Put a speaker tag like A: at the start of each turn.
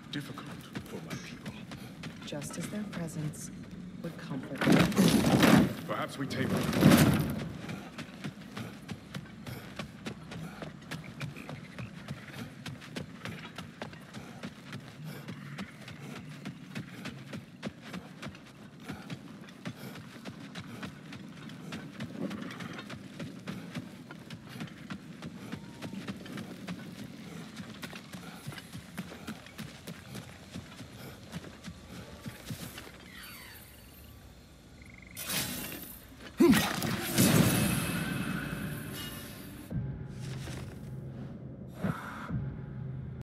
A: difficult for my people.
B: Just as their presence would comfort them.
A: Perhaps we take them.